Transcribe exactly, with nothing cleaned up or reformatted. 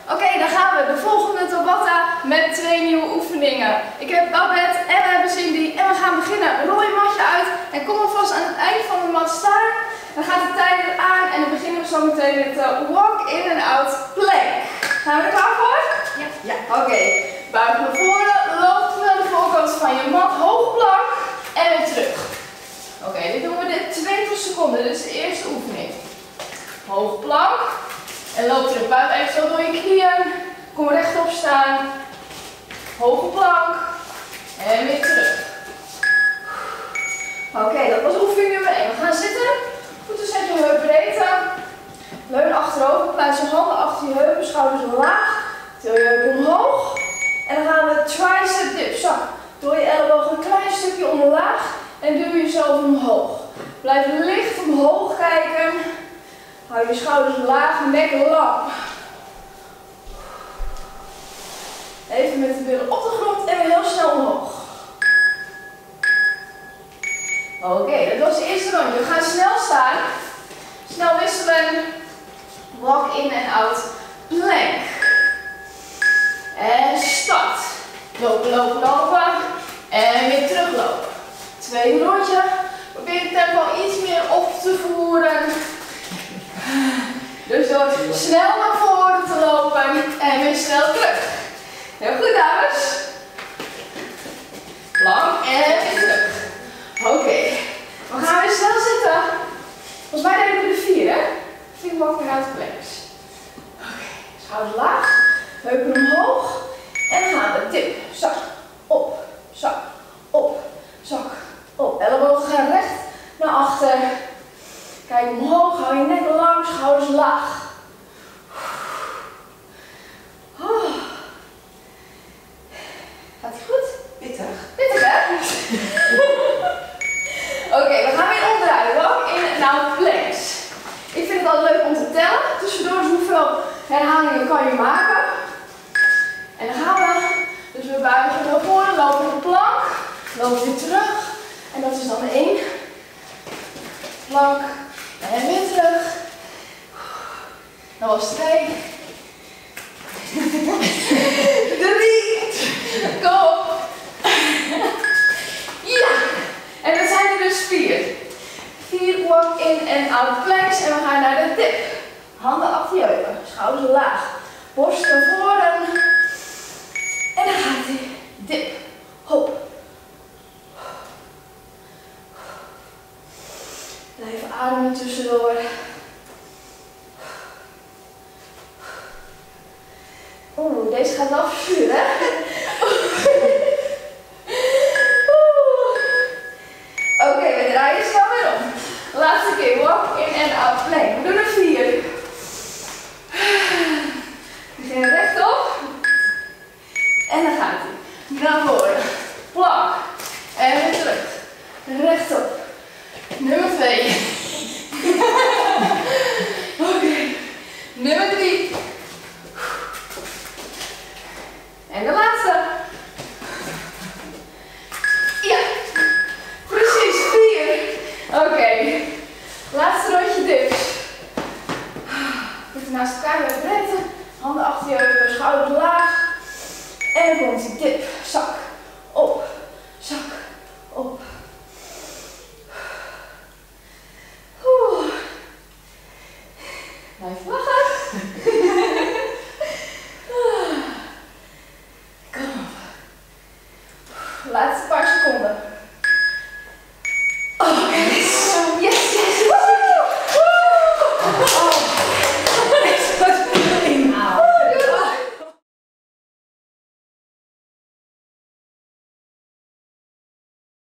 Oké, okay, dan gaan we de volgende Tabata met twee nieuwe oefeningen. Ik heb Babette en we hebben Cindy en we gaan beginnen. Rol je matje uit en kom alvast aan het eind van de mat staan. Dan gaat de timer aan en dan beginnen we zo meteen met de walk in and out plank. Gaan we er klaar voor? Ja. Ja. Oké, okay. Buik naar voren, loop naar de voorkant van je mat, hoge plank en weer terug. Oké, okay, dit doen we dit twintig seconden, dit is de eerste oefening. Hoge plank. En loop terug, buig even zo door je knieën. Kom rechtop staan. Hoge plank. En weer terug. Oké, okay, dat was oefening nummer één. We gaan zitten. Voeten zet je heupbreedte. Leun achterover. Plaats je handen achter je heupen. Schouders laag. Til je heupen omhoog. En dan gaan we tricep dip. Zak. Door je elleboog een klein stukje omlaag. En duw jezelf omhoog. Blijf licht omhoog kijken. Hou je schouders laag, nek lang. Even met de billen op de grond en weer heel snel omhoog. Oké, okay, dat was de eerste rondje. We gaan snel staan. Snel wisselen. Walk in en out. Plank. En start. Lopen, lopen, lopen. En weer teruglopen. Tweede rondje. Probeer het tempo iets meer op te voeren. Dus door snel naar voren te lopen en weer snel terug. Heel goed, dames. Lang en weer terug. Oké, okay. We gaan weer snel zitten. Volgens mij deden we de vier, hè? Vier walking out planks. Oké, okay. Schouders laag, heupen omhoog. En dan gaan we dip, zak, op, zak, op, zak, op. Ellebogen gaan recht naar achter. Kijk omhoog, hou je nek lang, schouders laag. Oh. Gaat het goed? Pittig. Pittig, hè? Oké, okay, we gaan weer onderuit. Walk in en out planks. Ik vind het altijd leuk om te tellen. Tussendoor is hoeveel herhalingen kan je maken. En dan gaan we. Dus we buigen naar voren, lopen op de plank. Lopen weer terug. En dat is dan één. Plank. En weer terug. Dat was twee. Drie. Kom op. Ja. En dan zijn er dus vier. Vier walk in en out planks. En we gaan naar de dip. Handen achter je heupen. Schouders laag. Borst naar voren. En dan gaat hij. Dip. Hop. Blijf ademen tussendoor. Oeh, deze gaat wel verzuren, hè? Oké, okay, we draaien snel weer om. Laatste keer, walk in en out plank. We doen er vier. We beginnen rechtop. En dan gaat hij. Naar voren. Plank. En weer terug. Rechtop. Nummer twee. Oké. Okay. Nummer drie. En de laatste. Ja. Precies. Vier. Oké. Okay. Laatste rondje dips. Voeten naast elkaar met breedte. Handen achter je heupen. Schouders laag. En dan komt die dip. Zak. Op. Zak. Op. Blijf lachen. Kom op. Laatste paar seconden.